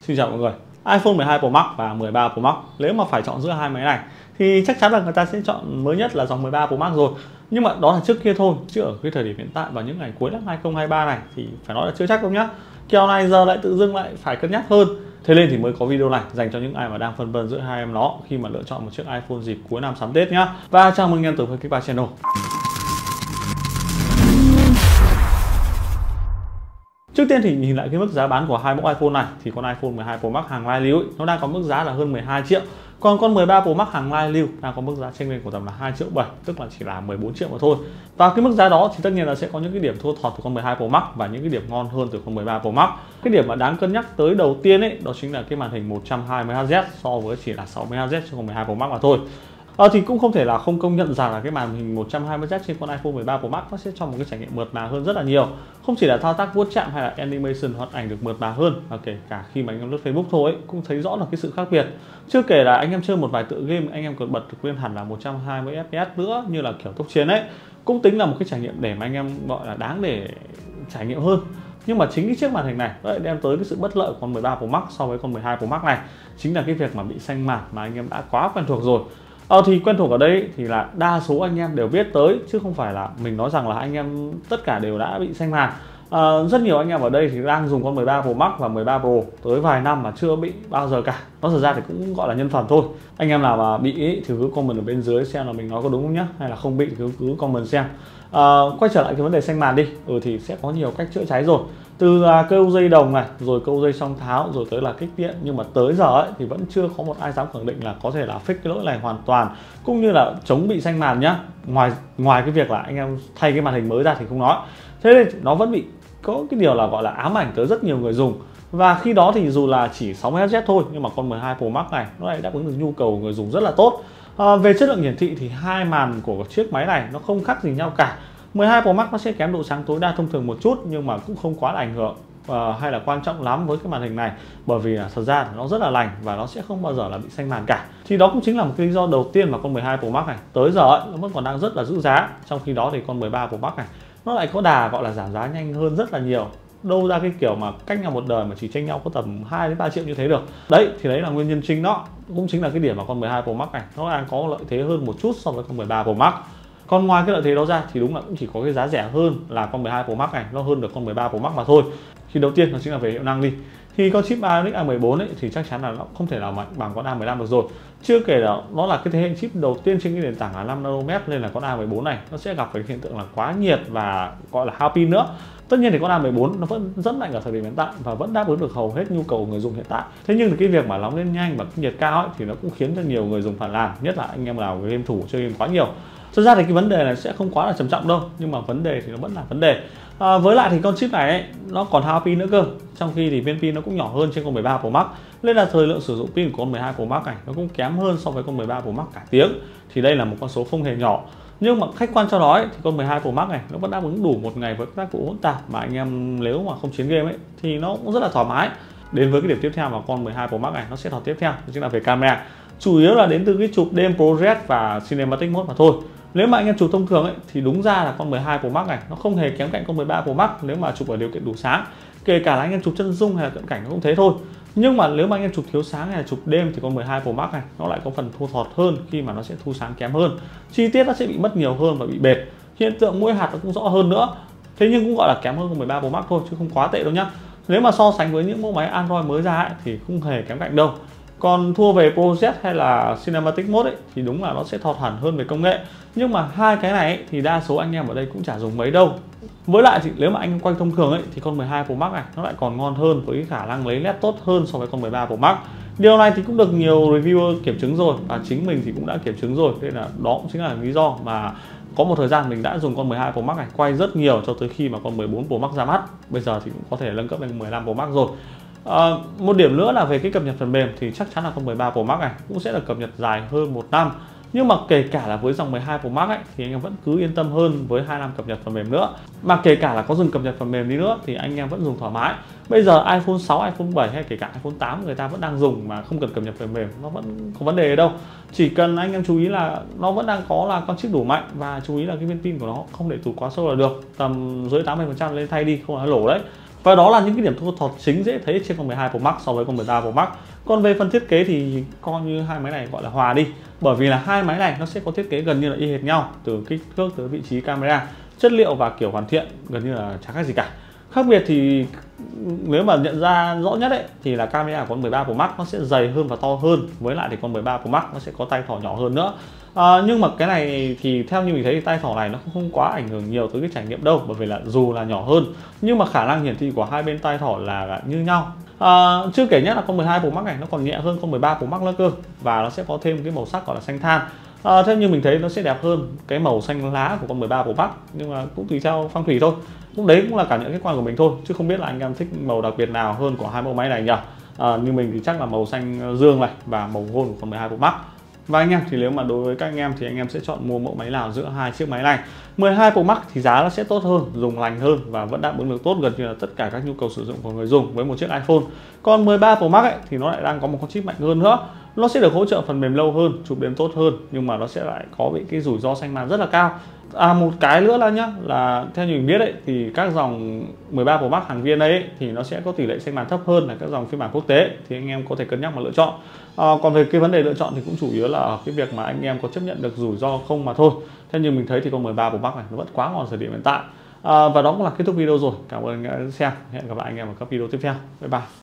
Xin chào mọi người. iPhone 12 Pro Max và 13 Pro Max, nếu mà phải chọn giữa hai máy này thì chắc chắn là người ta sẽ chọn mới nhất là dòng 13 Pro Max rồi. Nhưng mà đó là trước kia thôi, chứ ở cái thời điểm hiện tại vào những ngày cuối năm 2023 này thì phải nói là chưa chắc đâu nhá. Kèo này giờ lại tự dưng lại phải cân nhắc hơn. Thế nên thì mới có video này dành cho những ai mà đang phân vân giữa hai em nó khi mà lựa chọn một chiếc iPhone dịp cuối năm sắm Tết nhá. Và chào mừng anh em tới với Kicks Channel. Trước tiên thì nhìn lại cái mức giá bán của hai mẫu iPhone này thì con iPhone 12 Pro Max hàng lai lưu nó đang có mức giá là hơn 12 triệu. Còn con 13 Pro Max hàng lai lưu đang có mức giá chênh lên của tầm là 2,7 triệu, tức là chỉ là 14 triệu mà thôi. Và cái mức giá đó thì tất nhiên là sẽ có những cái điểm thua thọt từ con 12 Pro Max và những cái điểm ngon hơn từ con 13 Pro Max. Cái điểm mà đáng cân nhắc tới đầu tiên ấy đó chính là cái màn hình 120Hz so với chỉ là 60Hz cho con 12 Pro Max mà thôi. Thì cũng không thể là không công nhận rằng là cái màn hình 120Hz trên con iPhone 13 Pro Max nó sẽ cho một cái trải nghiệm mượt mà hơn rất là nhiều. Không chỉ là thao tác vuốt chạm hay là animation hoạt ảnh được mượt mà hơn, mà kể cả khi mà anh em lướt Facebook thôi ấy, cũng thấy rõ là cái sự khác biệt. Chưa kể là anh em chơi một vài tựa game anh em còn bật được lên hẳn là 120 FPS nữa, như là kiểu tốc chiến ấy, cũng tính là một cái trải nghiệm để mà anh em gọi là đáng để trải nghiệm hơn. Nhưng mà chính cái chiếc màn hình này nó lại đem tới cái sự bất lợi của con 13 Pro Max so với con 12 Pro Max này, chính là cái việc mà bị xanh màn mà anh em đã quá quen thuộc rồi. Thì quen thuộc ở đây thì là đa số anh em đều biết tới, chứ không phải là mình nói rằng là anh em tất cả đều đã bị xanh màn. Rất nhiều anh em ở đây thì đang dùng con 13 Pro Max và 13 Pro tới vài năm mà chưa bị bao giờ cả. Nó thật ra thì cũng gọi là nhân phẩm thôi. Anh em nào mà bị ý, thì cứ comment ở bên dưới xem là mình nói có đúng không nhá, hay là không bị thì cứ comment xem. Quay trở lại cái vấn đề xanh màn đi, thì sẽ có nhiều cách chữa cháy rồi, từ câu dây đồng này, rồi câu dây song tháo, rồi tới là kích điện. Nhưng mà tới giờ ấy thì vẫn chưa có một ai dám khẳng định là có thể là fix cái lỗi này hoàn toàn, cũng như là chống bị xanh màn nhá. Ngoài cái việc là anh em thay cái màn hình mới ra thì không nói, thế nên nó vẫn bị có cái điều là gọi là ám ảnh tới rất nhiều người dùng. Và khi đó thì dù là chỉ 60Hz thôi, nhưng mà con 12 Pro Max này nó lại đáp ứng được nhu cầu của người dùng rất là tốt. Về chất lượng hiển thị thì hai màn của chiếc máy này nó không khác gì nhau cả. 12 Pro Max nó sẽ kém độ sáng tối đa thông thường một chút, nhưng mà cũng không quá là ảnh hưởng hay là quan trọng lắm với cái màn hình này, bởi vì thật ra nó rất là lành và nó sẽ không bao giờ là bị xanh màn cả. Thì đó cũng chính là một cái lý do đầu tiên mà con 12 Pro Max này tới giờ ấy, nó vẫn còn đang rất là giữ giá. Trong khi đó thì con 13 Pro Max này nó lại có đà gọi là giảm giá nhanh hơn rất là nhiều. Đâu ra cái kiểu mà cách nhau một đời mà chỉ chênh nhau có tầm 2 đến 3 triệu như thế được. Đấy thì đấy là nguyên nhân chính, đó cũng chính là cái điểm mà con 12 Pro Max này nó đang có lợi thế hơn một chút so với con 13 Pro Max. Còn ngoài cái lợi thế đó ra thì đúng là cũng chỉ có cái giá rẻ hơn là con 12 Pro Max này nó hơn được con 13 Pro Max mà thôi. Thì đầu tiên nó chính là về hiệu năng đi. Thì con chip Bionic A14 ấy thì chắc chắn là nó không thể nào mạnh bằng con A15 được rồi. Chưa kể là nó là cái thế hệ chip đầu tiên trên cái nền tảng là 5 nanomet, nên là con A14 này nó sẽ gặp phải hiện tượng là quá nhiệt và gọi là hao pin nữa. Tất nhiên thì con A14 nó vẫn rất mạnh ở thời điểm hiện tại và vẫn đáp ứng được hầu hết nhu cầu của người dùng hiện tại. Thế nhưng cái việc mà nóng lên nhanh và cái nhiệt cao ấy, thì nó cũng khiến cho nhiều người dùng phàn nàn, nhất là anh em nào game thủ chơi game quá nhiều. Thực ra thì cái vấn đề này sẽ không quá là trầm trọng đâu, nhưng mà vấn đề thì nó vẫn là vấn đề. Với lại thì con chip này ấy, nó còn hao pin nữa cơ, trong khi thì viên pin nó cũng nhỏ hơn trên con 13 Pro Max, nên là thời lượng sử dụng pin của con 12 Pro Max này nó cũng kém hơn so với con 13 Pro Max cả tiếng. Thì đây là một con số không hề nhỏ. Nhưng mà khách quan cho nói thì con 12 Pro Max này nó vẫn đáp ứng đủ một ngày với các tác vụ hỗn tạp mà anh em nếu mà không chiến game ấy thì nó cũng rất là thoải mái. Đến với cái điểm tiếp theo mà con 12 Pro Max này nó sẽ thọt tiếp theo, đó chính là về camera. Chủ yếu là đến từ cái chụp đêm ProRes và Cinematic Mode mà thôi. Nếu mà anh em chụp thông thường ấy thì đúng ra là con 12 Pro Max này nó không hề kém cạnh con 13 Pro Max nếu mà chụp ở điều kiện đủ sáng. Kể cả là anh em chụp chân dung hay là cận cảnh nó cũng thế thôi. Nhưng mà nếu mà anh em chụp thiếu sáng hay là chụp đêm thì con 12 Pro Max này nó lại có phần thua thọt hơn, khi mà nó sẽ thu sáng kém hơn, chi tiết nó sẽ bị mất nhiều hơn và bị bệt, hiện tượng mũi hạt nó cũng rõ hơn nữa. Thế nhưng cũng gọi là kém hơn con 13 Pro Max thôi, chứ không quá tệ đâu nhá. Nếu mà so sánh với những mẫu máy Android mới ra ấy, thì không hề kém cạnh đâu. Còn thua về ProRes hay là Cinematic Mode ấy, thì đúng là nó sẽ thọt hẳn hơn về công nghệ. Nhưng mà hai cái này ấy, thì đa số anh em ở đây cũng chả dùng mấy đâu. Với lại thì nếu mà anh em quay thông thường ấy thì con 12 Pro Max này nó lại còn ngon hơn, với cái khả năng lấy led tốt hơn so với con 13 Pro Max. Điều này thì cũng được nhiều reviewer kiểm chứng rồi, và chính mình thì cũng đã kiểm chứng rồi. Nên là đó cũng chính là lý do mà có một thời gian mình đã dùng con 12 Pro Max này quay rất nhiều, cho tới khi mà con 14 Pro Max ra mắt. Bây giờ thì cũng có thể nâng cấp lên 15 Pro Max rồi. Một điểm nữa là về cái cập nhật phần mềm thì chắc chắn là con 13 Pro Max này cũng sẽ được cập nhật dài hơn 1 năm. Nhưng mà kể cả là với dòng 12 Pro Max ấy, thì anh em vẫn cứ yên tâm hơn với 2 năm cập nhật phần mềm nữa. Mà kể cả là có dừng cập nhật phần mềm đi nữa thì anh em vẫn dùng thoải mái. Bây giờ iPhone 6, iPhone 7 hay kể cả iPhone 8 người ta vẫn đang dùng mà không cần cập nhật phần mềm, nó vẫn có vấn đề ở đâu. Chỉ cần anh em chú ý là nó vẫn đang có là con chip đủ mạnh, và chú ý là cái viên pin của nó không để tụt quá sâu là được, tầm dưới 80% lên thay đi, không là lỗ đấy. Và đó là những cái điểm thua thọt chính dễ thấy trên con 12 Pro Max so với con 13 Pro Max. Còn về phần thiết kế thì coi như hai máy này gọi là hòa đi, bởi vì là hai máy này nó sẽ có thiết kế gần như là y hệt nhau, từ kích thước tới vị trí camera, chất liệu và kiểu hoàn thiện gần như là chẳng khác gì cả. Khác biệt thì nếu mà nhận ra rõ nhất ấy thì là camera của con 13 Pro Max nó sẽ dày hơn và to hơn, với lại thì con 13 Pro Max nó sẽ có tay thỏ nhỏ hơn nữa. Nhưng mà cái này thì theo như mình thấy thì tay thỏ này nó không quá ảnh hưởng nhiều tới cái trải nghiệm đâu, bởi vì là dù là nhỏ hơn nhưng mà khả năng hiển thị của hai bên tay thỏ là như nhau. Chưa kể nhất là con 12 Pro Max này nó còn nhẹ hơn con 13 Pro Max nữa cơ, và nó sẽ có thêm cái màu sắc gọi là xanh than. Theo như mình thấy nó sẽ đẹp hơn cái màu xanh lá của con 13 Pro Max, nhưng mà cũng tùy theo phong thủy thôi. Đấy cũng là cảm nhận khách quan của mình thôi, chứ không biết là anh em thích màu đặc biệt nào hơn của hai mẫu máy này nhỉ. Như mình thì chắc là màu xanh dương này và màu gold của con 12 Pro Max. Và anh em thì nếu mà đối với các anh em thì anh em sẽ chọn mua mẫu máy nào giữa hai chiếc máy này? 12 Pro Max thì giá nó sẽ tốt hơn, dùng lành hơn và vẫn đáp ứng được tốt gần như là tất cả các nhu cầu sử dụng của người dùng với một chiếc iPhone. Còn 13 Pro Max ấy, thì nó lại đang có một con chip mạnh hơn nữa. Nó sẽ được hỗ trợ phần mềm lâu hơn, chụp đến tốt hơn, nhưng mà nó sẽ lại có bị cái rủi ro xanh màn rất là cao. Một cái nữa là nhá, là theo như mình biết ấy thì các dòng 13 Pro Max hàng viên ấy thì nó sẽ có tỷ lệ xanh màn thấp hơn là các dòng phiên bản quốc tế, thì anh em có thể cân nhắc mà lựa chọn. Còn về cái vấn đề lựa chọn thì cũng chủ yếu là ở cái việc mà anh em có chấp nhận được rủi ro không mà thôi. Theo như mình thấy thì con 13 Pro Max này nó vẫn quá ngon thời điểm hiện tại. Và đó cũng là kết thúc video rồi. Cảm ơn anh em đã xem. Hẹn gặp lại anh em ở các video tiếp theo. Bye bye.